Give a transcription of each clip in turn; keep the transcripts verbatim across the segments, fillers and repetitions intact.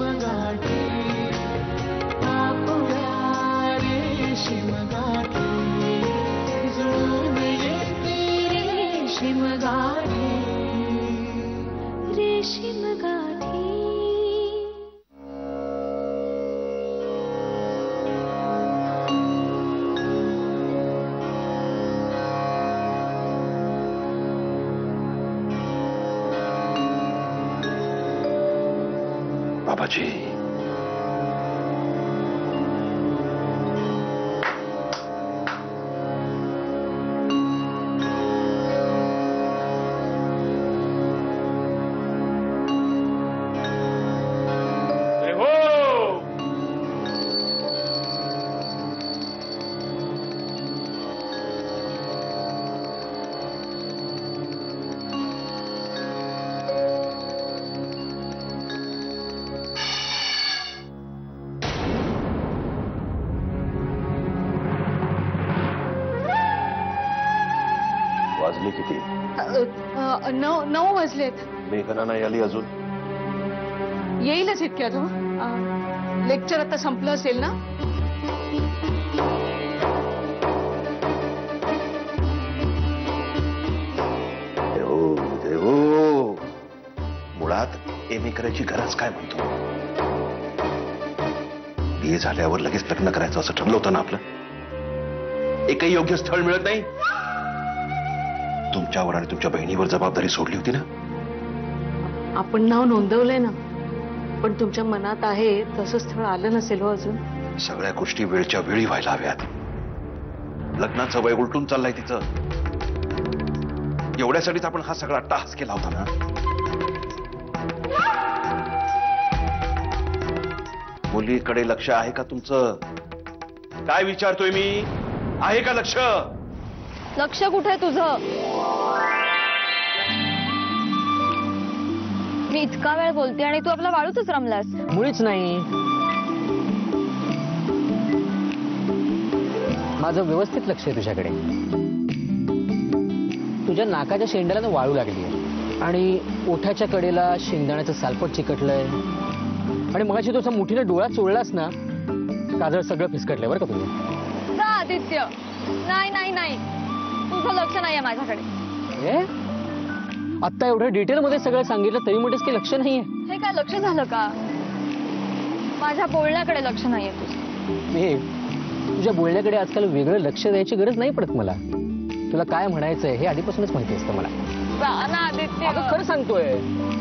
रेशीमगाठी आपुल्या रेशीमगाठी जुळून येती रेशीमगाठी रेशीमगाठी. बाबाजी किती? नऊ नऊ वाजलेत. मेघना नाही आली अजून? येईलच इतक्यात. लेक्चर आता संपलं असेल ना? देव देव, मुळात एम ए करायची गरज काय म्हणतो? बी ए झाल्यावर लगेच लग्न करायचं असं ठरलं होतं ना आपलं. एकही योग्य स्थळ मिळत नाही. तुमच्यावर आणि तुमच्या बहिणीवर जबाबदारी सोडली होती ना. आपण नाव नोंदवलंय ना, पण तुमच्या मनात आहे तसं स्थळ आलं नसेल हो अजून. सगळ्या गोष्टी वेळच्या वेळी व्हायला हव्यात. लग्नाचं वय उलटून चाललंय तिचं. एवढ्यासाठीच आपण हा सगळा टास्क केला होता ना. मुलीकडे लक्ष आहे का तुमचं? काय विचारतोय मी? आहे का लक्ष? लक्ष कुठे तुझं? मी इतका वेळ बोलते आणि तू आपला वाळूतच रमलास. मुळीच नाही. माझं व्यवस्थित लक्ष आहे तुझ्याकडे. तुझ्या नाकाच्या शेंड्याला वाळू लागली आहे आणि ओठाच्या कडेला शेंगदाण्याचं सालपट चिकटलंय आणि मगाशी तुझा मुठीने डोळा चोळलास ना, काजळ सगळं फिसकटलंय बरं का तुझं. जा आदित्य. नाही नाही नाही, तुझं लक्ष नाहीये माझ्याकडे. आता एवढं डिटेल मध्ये सगळं सांगितलं तरी म्हणतेस की लक्ष नाहीये. हे काय लक्ष झालं का? माझ्या बोलण्याकडे लक्ष नाहीये तुझं. हे तुझ्या बोलण्याकडे आजकाल वेगळं लक्ष द्यायची गरज नाही पडत मला. तुला काय म्हणायचंय हे आधीपासूनच माहिती असतं मला. जा ना आदित्य. अगं खरं सांगतोय.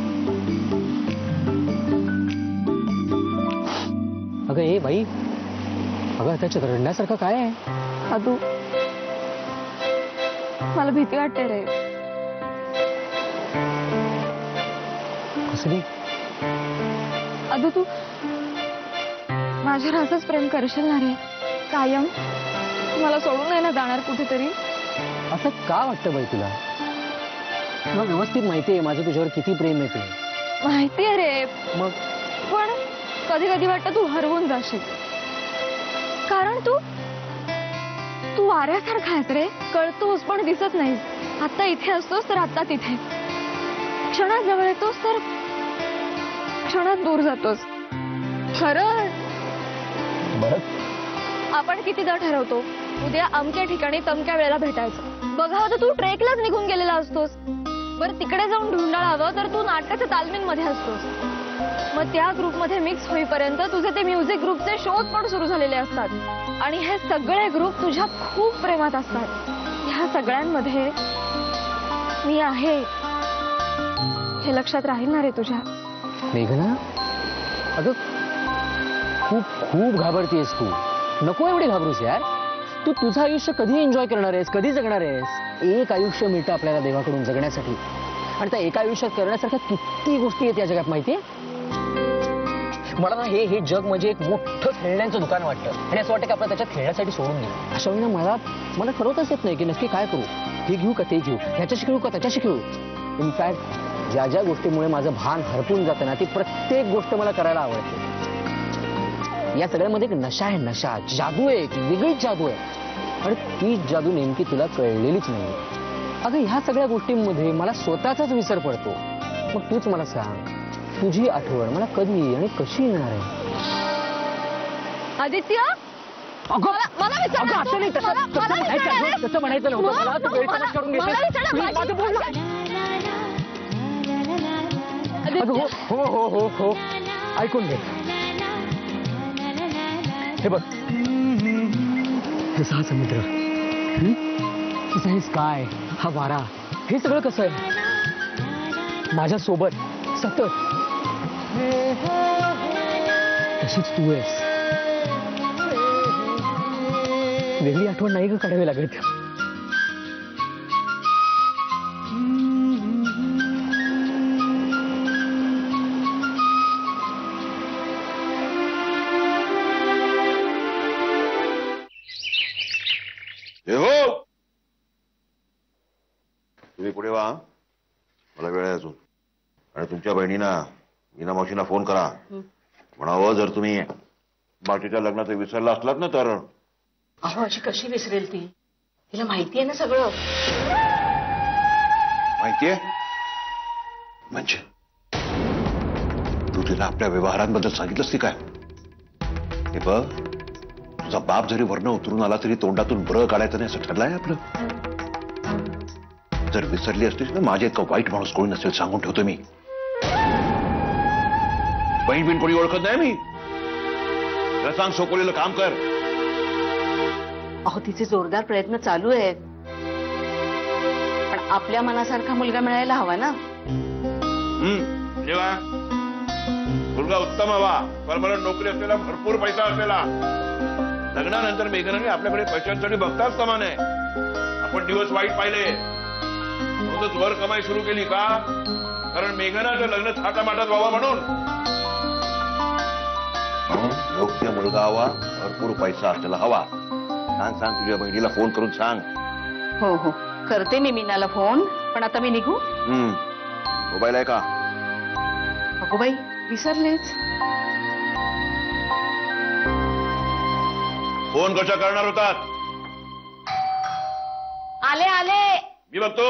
अगं हे बाई, अगं त्याच्यात रडण्यासारखं काय आहे? अदू, मला भीती वाटते रे. कसली? अदू, तू माझ्यावर असंच प्रेम करशील ना रे कायम? मला सोडून नाही ना जाणार कुठेतरी? असं का वाटतं बाई तुला? तुला व्यवस्थित माहिती आहे माझं तुझ्यावर किती प्रेम येते. माहिती आहे रे, मग पण कधी कधी वाटतं तू हरवून जाशील. कारण तू तू वाऱ्यासारखा आहेस रे. कळतोस पण दिसत नाहीस. आता इथे असतोस तर आता तिथे. क्षणात जवळ येतोस तर क्षणात दूर जातोस. खरं बरं, आपण कितीदा ठरवतो उद्या अमक्या ठिकाणी तमक्या वेळेला भेटायचं. बघावं तर तू ट्रेकलाच निघून गेलेला असतोस. बरं, तिकडे जाऊन ढुंढाळावं तर तू नाटकाच्या तालमीमध्ये असतोस. मग त्या ग्रुपमध्ये मिक्स होईपर्यंत तुझे ते म्युझिक ग्रुपचे शोज पण सुरू झालेले असतात आणि हे सगळे ग्रुप तुझ्या खूप प्रेमात असतात. ह्या सगळ्यांमध्ये मी आहे हे लक्षात राहील ना रे तुझ्या? मेघना, अगं खूप खूप घाबरतीयस तू. नको एवढी घाबरूस यार. तू तुझं आयुष्य कधी एन्जॉय करणार आहेस, कधी जगणार आहेस? एक आयुष्य मिळतं आपल्याला देवाकडून जगण्यासाठी आणि त्या एका आयुष्यात करण्यासारख्या किती गोष्टी आहेत या जगात माहितीये. मला ना हे हे जग म्हणजे एक मोठं खेळण्यांचं दुकान वाटतं आणि असं वाटतं की आपण त्याच्यात खेळण्यासाठी सोडून देऊ. अशा वेळी ना मला मला ठरवताच येत नाही की नक्की काय करू. हे घेऊ का ते घेऊ, ह्याच्याशी खेळू का त्याच्याशी खेळू. इनफॅक्ट ज्या ज्या गोष्टीमुळे माझं भान हरपून जातं ना, ती प्रत्येक गोष्ट मला करायला आवडते. या सगळ्यामध्ये एक नशा आहे, नशा, जादू आहे, एक वेगळीच जादू आहे आणि ती जादू नेमकी तुला कळलेलीच नाही. अगं ह्या सगळ्या गोष्टींमध्ये मला स्वतःचाच विसर पडतो. मग तूच मला सांग, तुझी आठवण मला कधी आणि कशी येणार आहे? आदित्य अगं मला- मला विचार अगं ना असं तू. नाही, तसं मला- तसं मला म्हणायचं विचार अगं, ना. तसं म्हणायचं नव्हतं मला- मला. तू गैरसमज मला- करून मला घेतेस. विचार ना, मी- माझी- माझं बोल ना. अगं हो हो हो हो हो ऐकून घे. हे बघ, तसा हा समुद्र, हं? तसा हे स्काय, हा वारा, हे सगळं कसं आहे माझ्या सोबत सतत. तशीच तू आहेस. वेगळी आठवण नाही ग काढावी लागत. हे हो, तुम्ही पुढे वा, मला वेळ आहे अजून. आणि तुमच्या बहिणीना मीना मावशीना फोन करा, म्हणावं जर तुम्ही बाकीच्या लग्नाचं विसरला असलात ना तर. अहो अशी कशी विसरेल ती? तिला माहितीये ना सगळं. माहितीये म्हणजे तू तिला आपल्या व्यवहारांबद्दल सांगितलंस ती काय? हे बघ, तुझा बाप जरी वर्ण उतरून आला तरी तोंडातून ब्र काढायचं नाही असं ठरलंय आपलं. जर विसरली असतीस ना, माझे इतकं वाईट माणूस कोणी नसेल सांगून ठेवतो मी. बहीण बिन कोणी ओळखत नाही मी. त्याला सांग सोकोलीला काम कर. अहो तिचे जोरदार प्रयत्न चालू आहेत, पण आपल्या मनासारखा मुलगा मिळायला हवा ना. हम्म जेव्हा मुलगा उत्तम हवा, परमनंट नोकरी असलेला, भरपूर पैसा असलेला. लग्नानंतर मेघनाने आपल्याकडे पैशांसाठी बघताच कामा नये. आपण दिवस वाईट पाहिले. रोजच वर कमाई सुरू केली का? कारण मेघनाचं लग्न थाटामाटात व्हावं म्हणून. योग्य मुलगा हवा, भरपूर पैसा असलेला हवा. सांग सांग तुझ्या बहिणीला फोन करून सांग. हो हो करते मी मीनाला फोन. पण आता मी निघू? हम्म मोबाईल आहे का? अगो बाई विसरलेच. फोन कशा करणार होतात? आले आले. मी बघतो.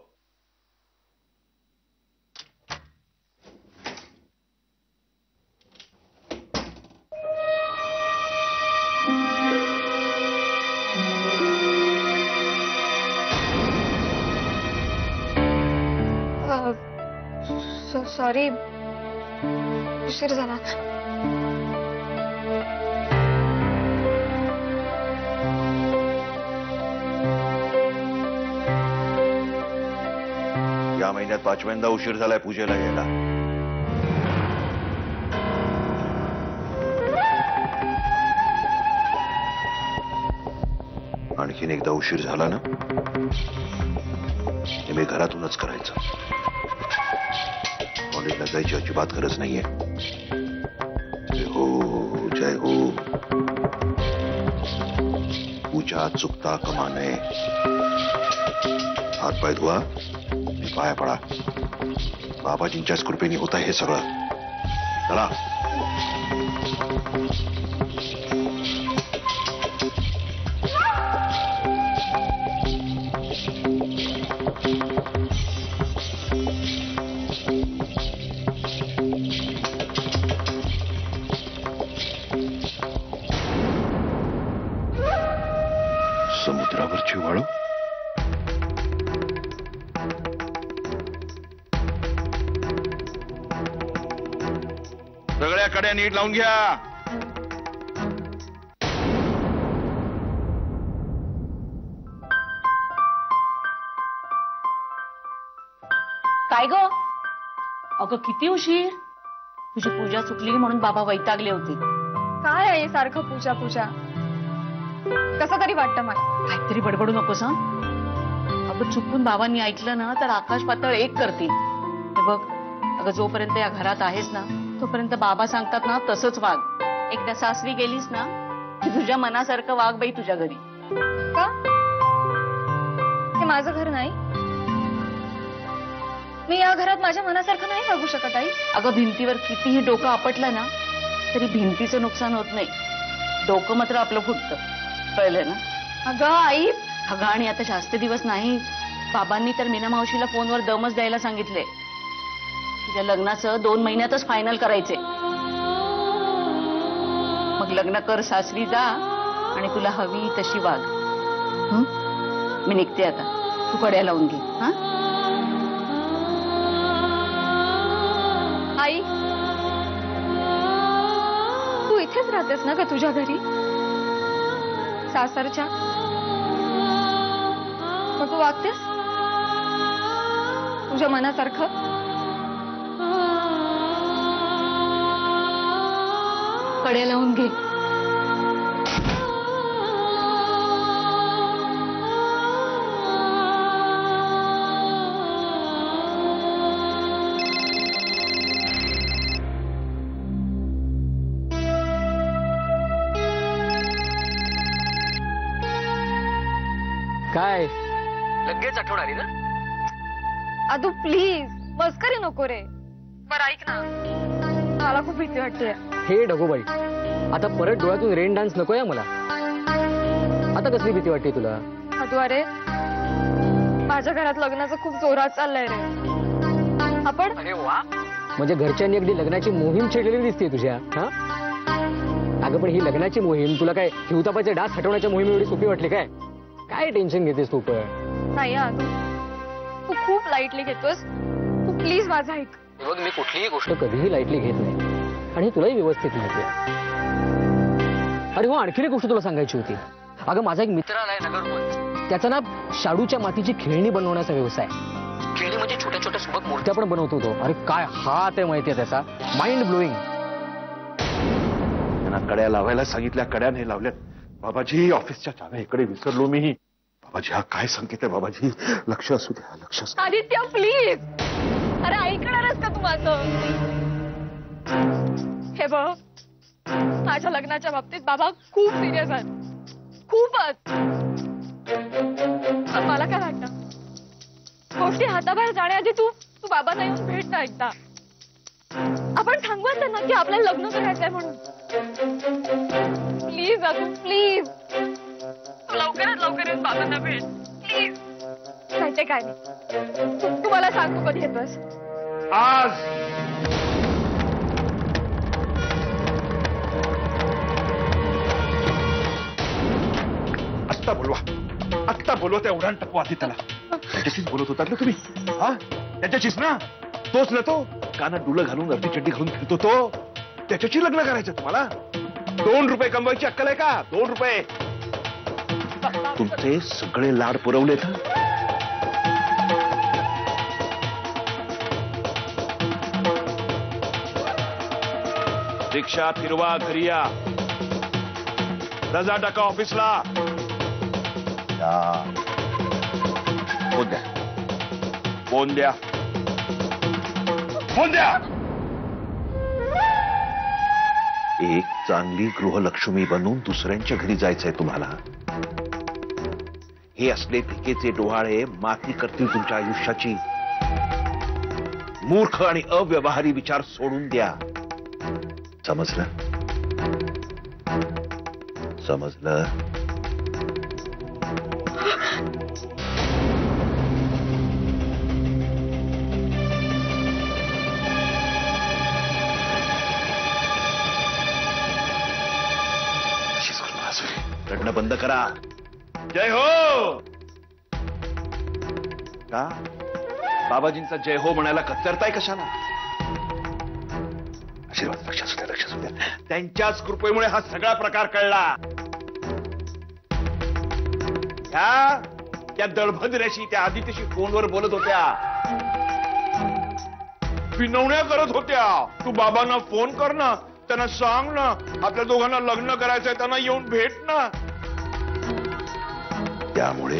सॉरी, उशीर झाला. या महिन्यात पाचव्यांदा उशीर झालाय पूजेला यायला. आणखीन एकदा उशीर झाला ना, हे मी घरातूनच करायचं. कॉलेजला जायची अजिबात गरज नाहीये. जय हो जय हो. पूजा चुकता कमा नये. हात पाय धुवा, पाया पडा. बाबाजींच्याच कृपेने होत आहे हे सगळं. चला. समुद्रावरची वाळू. सगळ्या कड्या नीट लावून घ्या. काय ग? अगं किती उशीर. तुझी पूजा चुकली म्हणून बाबा वैतागले होते. काय आहे सारखं पूजा पूजा? कसं तरी वाटतं मला. काहीतरी बडबडू नकोस हा. अगं चुकून बाबांनी ऐकलं ना तर आकाश पातळ एक करतील. हे बघ, अगं जोपर्यंत या घरात आहेस ना तोपर्यंत बाबा सांगतात ना तसंच वाग. एकदा सासरी गेलीस ना की तुझ्या मनासारखं वाग बाई तुझ्या घरी. का? हे माझं घर नाही. मी या घरात माझ्या मनासारखं नाही वागू शकत आई. अगं भिंतीवर कितीही डोकं आपटलं ना तरी भिंतीचं नुकसान होत नाही. डोकं मात्र आपलं फुटतं. कळलं ना? अगं आई. अगं आणि आता जास्त दिवस नाही. बाबांनी तर मीना मावशीला फोनवर दमच द्यायला सांगितले. तुझ्या लग्नाचं दोन महिन्यातच फायनल करायचे. मग लग्न कर, सासरी जा आणि तुला हवी तशी वाग. हं? मी निघते आता. तू कड्या लावून घे. हा आई, तू इथेच राहतेस ना का तुझ्या घरी सासरच्या? मग तू वागतेस तुझ्या मनासारखं? कड्या लावून घे. काय लगेच आठवण आली ना? अदू प्लीज, मस्करी नको रे. बरं ऐक ना, मला खूप भीती वाटते. हे ढगोबाई, आता परत डोळ्यातून रेन डान्स नकोय मला. आता कसली भीती वाटते तुला? अदू अरे, माझ्या घरात लग्नाचं खूप जोरात चाललंय रे. आपण अरे वा, म्हणजे घरच्यांनी अगदी लग्नाची मोहीम छेडलेली दिसते तुझ्या. हा अगं पण ही लग्नाची मोहीम तुला काय हिवतापाचे डास हटवण्याच्या मोहीम एवढी सोपी वाटली काय? काय टेन्शन घेतेस तू? पण नाही अदू, तू खूप लाईटली घेतोस. तू प्लीज माझं ऐक. बघ, मी कुठलीही गोष्ट कधीही लाईटली घेत नाही आणि तुलाही व्यवस्थित माहिती आहे. अरे हो, आणखीन एक गोष्ट तुला सांगायची होती. अगं माझा एक मित्र आलाय नगरहून. त्याचा ना शाडूच्या मातीची खेळणी बनवण्याचा व्यवसाय. खेळणी म्हणजे छोट्या छोट्या सुबक मूर्त्या पण बनवतो तो. अरे काय हात आहे माहितीये त्याचा, माइंड ब्लोईंग. त्यांना कड्या लावायला सांगितल्या, कड्या नाही लावल्यात. बाबाजी, ऑफिसच्या चाव्या इकडे विसरलो मी. बाबाजी, हा काय संकेत आहे बाबाजी? लक्ष असू द्या, लक्ष असू द्या. आदित्य प्लीज. अरे ऐकणारच का तू माझं? हे बघ, माझ्या लग्नाच्या बाबतीत बाबा खूप सिरियस आहेत, खूपच. पण मला काय वाटतं, गोष्टी हाताबाहेर जाण्याआधी तू तू बाबांना येऊन भेट ना एकदा. आपण सांगूया त्यांना की आपल्याला लग्न करायचंय म्हणून. प्लीज अजून प्लीज, तू लवकरात लवकर येऊन बाबांना भेट प्लीज. माहितीये काय नाही, तू तू मला सांग, तू कधी येतोस? आज आत्ता बोलवा, आत्ता बोलवा त्या उडान टाकू आधी त्याला. त्याच्याशीच बोलत होतात ना तुम्ही? हा, त्याच्याशीच ना? तोच ना तो कानात डुलं घालून अर्धी चड्डी घालून फिरतो तो. त्याच्याशी लग्न करायचं तुम्हाला? दोन रुपये कमवायची अक्कल आहे का? दोन रुपये तुमचे सगळे लाड पुरवलेत. रिक्षा फिरवा, घरी या, रजा टाका ऑफिसला. फोन द्या, फोन द्या, फोन द्या. एक चांगली गृहलक्ष्मी बनून दुसऱ्यांच्या घरी जायचंय तुम्हाला. हे असले भिकेचे डोहाळे माती करतील तुमच्या आयुष्याची. मूर्ख आणि अव्यवहारी विचार सोडून द्या. समजलं? समजलं? रडणं बंद करा. जय हो. का बाबाजींचा जय हो म्हणायला कचरताय कशाला? आशीर्वाद, लक्ष असू द्या, लक्ष असू द्या. त्यांच्याच कृपेमुळे हा सगळा प्रकार कळला. ह्या त्या दळभद्र्याशी, त्या आदित्यशी फोनवर बोलत होत्या, विनवण्या करत होत्या. तू बाबांना फोन कर ना, त्यांना सांग ना आपल्या दोघांना लग्न करायचंय, त्यांना येऊन भेट ना. त्यामुळे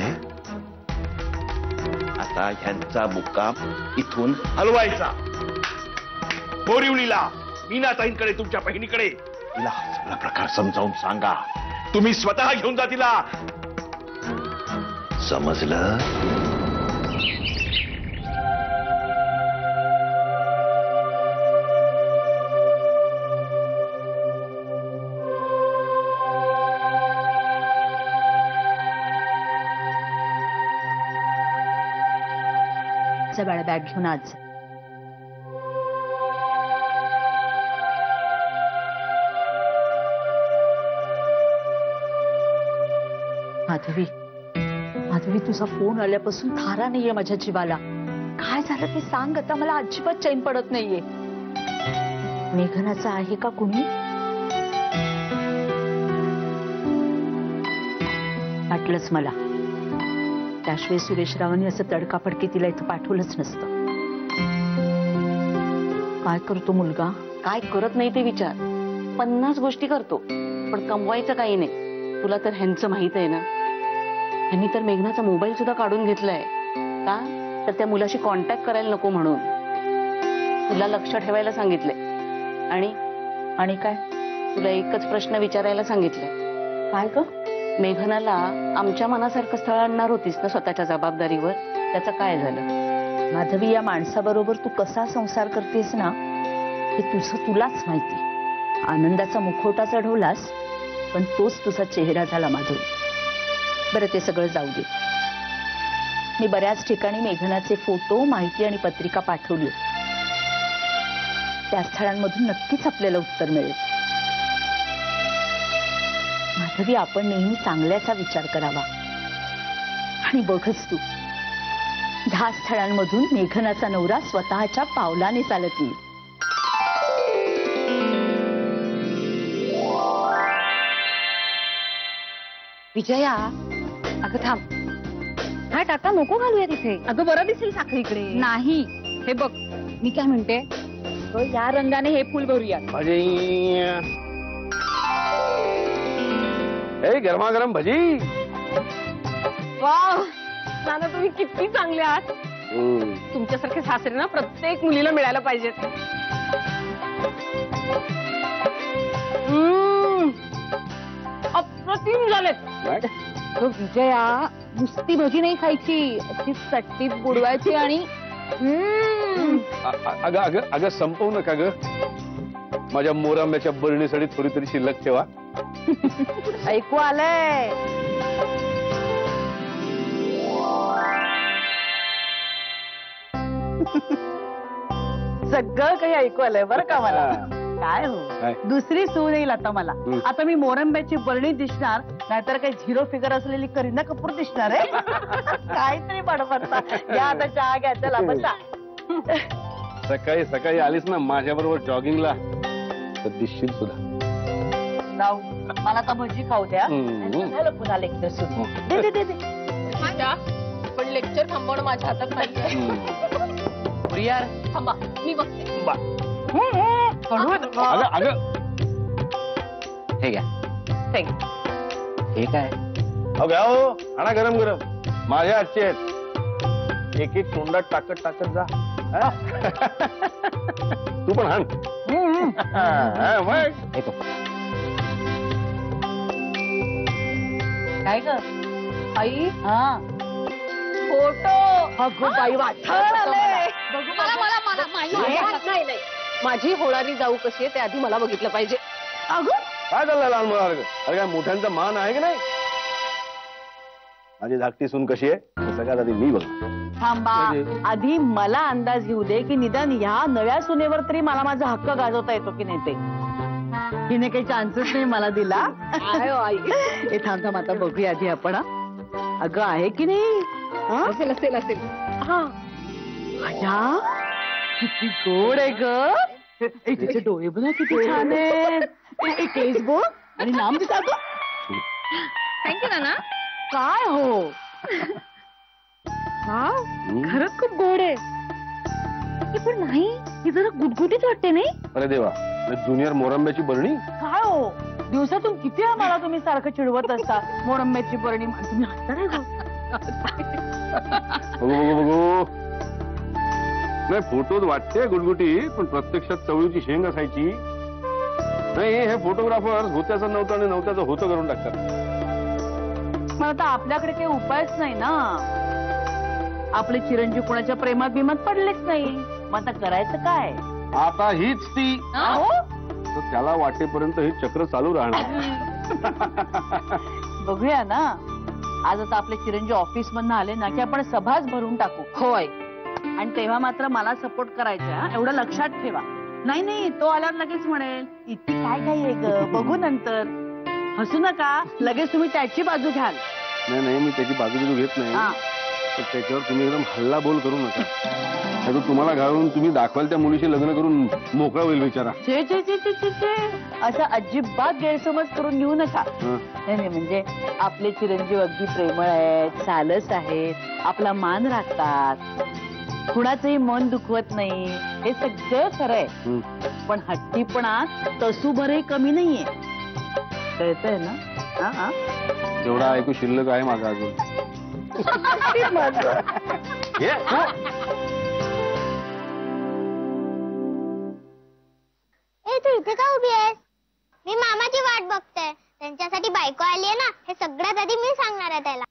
आता ह्यांचा मुक्काम इथून हलवायचा. बोरिवलीला मीनाताईंकडे, तुमच्या बहिणीकडे. तिला हा सगळा प्रकार समजावून सांगा. तुम्ही स्वतः घेऊन जा तिला. समजलं? बाळा बॅग घेऊन आज. माधवी माधवी तुझा फोन आल्यापासून थारा नाहीये माझ्या जीवाला. काय झालं ते सांग आता. मला अजिबात चैन पडत नाहीये. मेघनाचं आहे का कुणी? वाटलंच मला. त्याशिवाय सुरेश रावांनी असं तडकाफडकी तिला इथं पाठवलंच नसतं. काय करतो मुलगा, काय करत नाही ते विचार. पन्नास गोष्टी करतो पण कमवायचं काही नाही. तुला तर ह्यांचं माहित आहे ना. ह्यांनी तर मेघनाचा मोबाईल सुद्धा काढून घेतलाय. का तर त्या मुलाशी कॉन्टॅक्ट करायला नको म्हणून. तुला लक्ष ठेवायला सांगितलंय. आणि आणि काय तुला एकच प्रश्न विचारायला सांगितलंय. काय ग, मेघनाला आमच्या मनासारखं स्थळ आणणार होतीस ना स्वतःच्या जबाबदारीवर, त्याचं काय झालं? माधवी, या माणसाबरोबर तू कसा संसार करतेस ना हे तुझं तुलाच माहिती. आनंदाचा मुखवटा चढवलास पण तोच तुझा चेहरा झाला माधवी. बरं ते सगळं जाऊ दे. मी बऱ्याच ठिकाणी मेघनाचे फोटो, माहिती आणि पत्रिका पाठवली. त्या स्थळांमधून नक्कीच आपल्याला उत्तर मिळेल. माधवी, आपण नेहमी चांगल्याचा विचार करावा. आणि बघच तू, दहा स्थळांमधून मेघनाचा नवरा स्वतःच्या पावलाने चालत येईल. विजया, अगं थांब. हा टाका नको घालूया तिथे. अगं बरं दिसेल साखरीकडे. नाही, हे बघ मी काय म्हणते, या रंगाने हे फुल भरूया. ए गरमागरम भजी. वाव, नाना तुम्ही किती चांगले आहात. तुमच्यासारखे सासरे ना प्रत्येक मुलीला मिळायला पाहिजेत. अप्रतिम झालेत. विजया, नुसती भजी नाही खायची, अशी चटणीत बुडवायची आणि अगं अगं अगं संपवू नका ग. माझ्या मोरांब्याच्या बरणीसाठी थोडी तरी शिल्लक ठेवा. ऐकू आलंय. सगळं काही ऐकू आलंय बरं का मला. काय हो, दुसरी सून येईल आता मला. आता मी मोरंब्याची बरणी दिसणार, नाहीतर काही झिरो फिगर असलेली करीना कपूर दिसणार आहे. काहीतरी बडबडता. या आता चहा घ्या, चला बसा. सकाळी सकाळी आलीस ना माझ्या बरोबर जॉगिंगला तर दिसशील सुद्धा. जाऊ, मला आता भजी खाऊ द्या. झालं पुन्हा लेक्चर सुरू. दे दे दे दे. पण लेक्चर थांबवणं माझ्या हातात नाहीये. यार थांबा, मी बघते. अगं अगं हे घ्या. हे काय? अहो घ्या हो, आणा गरम गरम. माझ्या हातचे आहेत. एक एक तोंडात टाकत टाकत जा. तू पण हाण. काय ग आई? हा फोटो. अगो बाई, नाही, माझी होणारी जाऊ कशी आहे ते आधी मला बघितलं पाहिजे. अगं काय चाललंय लहान मुलासारखं? अरे काय मोठ्यांचा मान आहे की नाही? माझी धाकटी सून कशी आहे सगळ्यात आधी मी बघ. थांबा, आधी मला अंदाज येऊ दे की निदान ह्या नव्या सुनेवर तरी मला माझा हक्क गाजवता येतो की नाही ते. हिने काही चान्सेस नाही मला दिला. हे थांब थांब, आता बघूया आधी आपण. अगं आहे की नाही? असेल असेल असेल. हा किती गोड आहे ग. तिचे डोळे बघा किती छान आहे. केस बघ आणि नाम दिसा ग. थँक्यू नाना. काय हो, खरंच खूप गोड आहे. पण नाही, ही जरा गुटगुटीत वाटते नाही? अरे देवा, ज्युनियर मोरंब्याची बरणी. काय हो, दिवसातून किती वेळा मला तुम्ही सारखं चिडवत असता मोरंब्याची बरणी. तुम्ही हसता नाही ग. बघू बघू बघू. नाही फोटोत वाटते गुटगुटी, पण प्रत्यक्षात चवळीची शेंग असायची. नाही हे फोटोग्राफर होत्याचं नव्हतं आणि नव्हत्याचं होतं करून टाकतात. पण आता आपल्याकडे काही उपायच नाही ना. आपले चिरंजीव कोणाच्या प्रेमात बिमात पडलेच नाही. मग आता करायचं काय? आता हीच ती. तर त्याला वाटेपर्यंत हे चक्र चालू राहणार. बघूया ना. आज आता आपले चिरंजीव ऑफिस मधून आले ना की आपण सभाच भरून टाकू. होय. आणि तेव्हा मात्र मला सपोर्ट करायचा, एवढं लक्षात ठेवा. नाही नाही, तो आल्यावर लगेच म्हणेल इतकी काय काय आहे ग, बघू नंतर. हसू नका, लगेच तुम्ही त्याची बाजू घ्याल. नाही नाही मी त्याची बाजू बिजू घेत नाही हा. तर त्याच्यावर तुम्ही एकदम हल्ला बोल करू नका. नाही तर तुम्हाला घालून तुम्ही दाखवाल त्या मुलीशी लग्न करून मोकळा होईल विचारा. छे छे छे छे छे छे असा अजिबात गैरसमज करून घेऊ नका. हं. नाही नाही म्हणजे आपले चिरंजीव अगदी प्रेमळ आहेत, सालस आहेत, आपला मान राखतात, कुणाचंही मन दुखवत नाही, हे सगळं खरं आहे. हं. पण हट्टीपणात तसूभरही कमी नाहीये. कळतंय ना? हा हा तेवढा ऐकू शिल्लक आहे माझा अजून. हे, हो. ए तू इथे का उभी आहेस? मी मामाची वाट बघते. त्यांच्यासाठी बायको आली आहे ना, हे सगळ्यात आधी मी सांगणार आहे त्याला.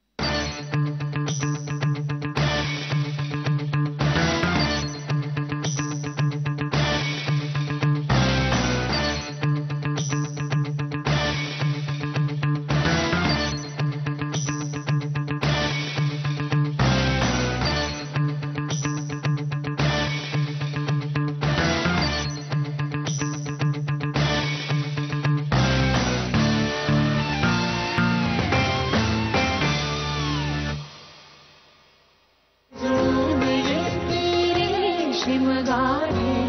जुळून येते रेशीमगाठी